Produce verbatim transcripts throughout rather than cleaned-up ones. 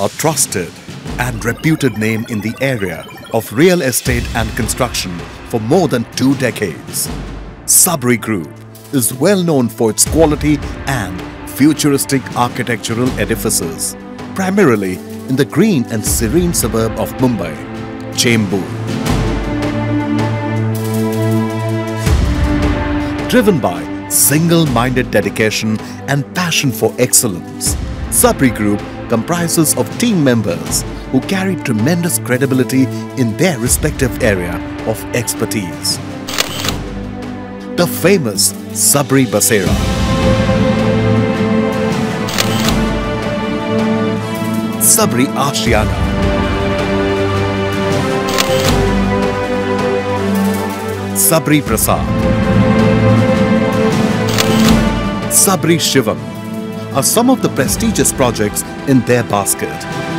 a trusted and reputed name in the area of real estate and construction for more than two decades. Sabari Group is well known for its quality and futuristic architectural edifices, primarily in the green and serene suburb of Mumbai, Chembur. Driven by single-minded dedication and passion for excellence, Sabari Group comprises of team members who carry tremendous credibility in their respective area of expertise. The famous Sabari Basera, Sabari Ashville, Sabari Prasad, Sabari Shivam are some of the prestigious projects in their basket.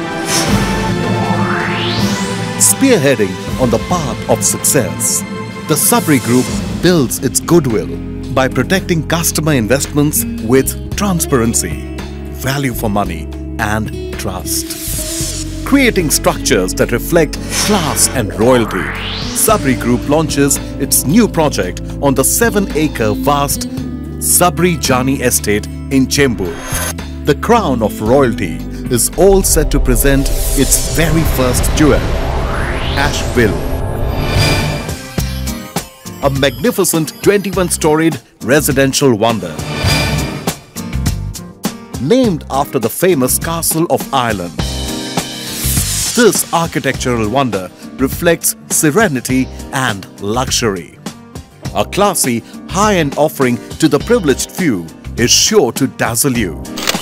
Spearheading on the path of success, the Sabari Group builds its goodwill by protecting customer investments with transparency, value for money and trust. Creating structures that reflect class and royalty, Sabari Group launches its new project on the seven-acre vast Sabari Jani estate in Chembur. The crown of royalty is all set to present its very first jewel, Ashville. A magnificent twenty-one storied residential wonder. Named after the famous Castle of Ireland. This architectural wonder reflects serenity and luxury. A classy, high-end offering to the privileged few is sure to dazzle you.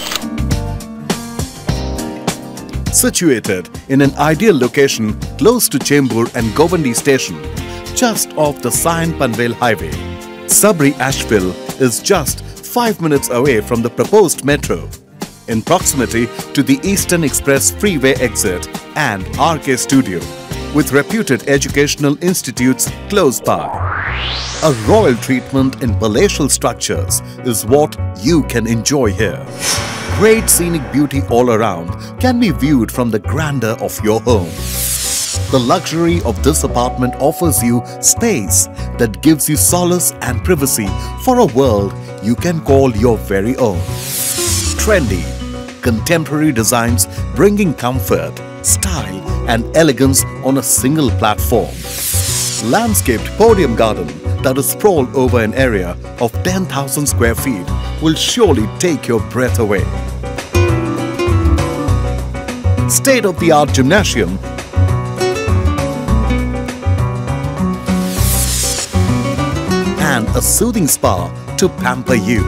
Situated in an ideal location close to Chembur and Govandi station, just off the Sion Panvel highway, Sabari Ashville is just five minutes away from the proposed metro, in proximity to the Eastern Express freeway exit and R K Studio, with reputed educational institutes close by. A royal treatment in palatial structures is what you can enjoy here. Great scenic beauty all around can be viewed from the grandeur of your home. The luxury of this apartment offers you space that gives you solace and privacy for a world you can call your very own. Trendy, contemporary designs bringing comfort, style and elegance on a single platform. Landscaped podium garden that is sprawled over an area of ten thousand square feet will surely take your breath away. State-of-the-art gymnasium and a soothing spa to pamper you.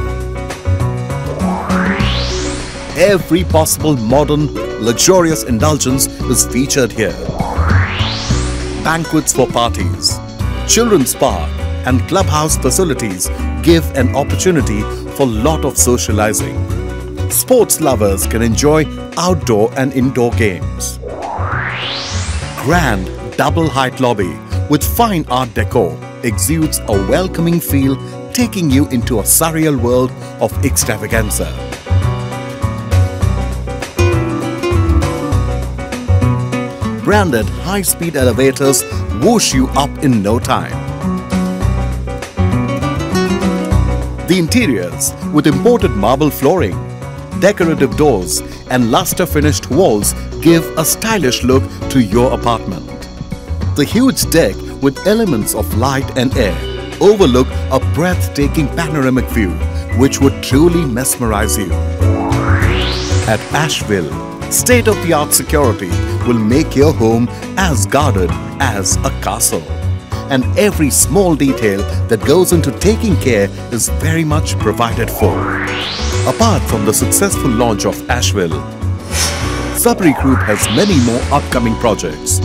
Every possible modern, luxurious indulgence is featured here. Banquets for parties, children's spa and clubhouse facilities give an opportunity for lot of socializing. Sports lovers can enjoy outdoor and indoor games. Grand double-height lobby with fine art decor exudes a welcoming feel, taking you into a surreal world of extravaganza. Branded high-speed elevators whoosh you up in no time. The interiors, with imported marble flooring, decorative doors and luster-finished walls, give a stylish look to your apartment. The huge deck with elements of light and air overlook a breathtaking panoramic view which would truly mesmerize you. At Ashville, state-of-the-art security will make your home as guarded as a castle. And every small detail that goes into taking care is very much provided for. Apart from the successful launch of Ashville, Sabari Group has many more upcoming projects.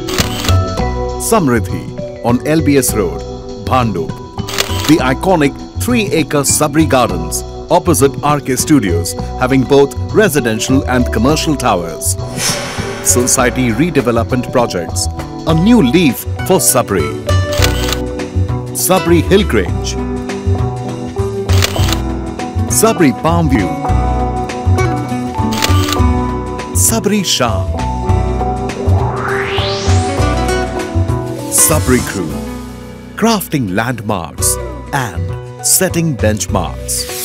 Samriddhi on L B S Road, Bhandup. The iconic three-acre Sabari Gardens opposite R K Studios, having both residential and commercial towers. Society redevelopment projects, a new leaf for Sabari. Sabari Hill Grange, Sabari Palm View, Sabari Shah, Sabari Crew, crafting landmarks and setting benchmarks.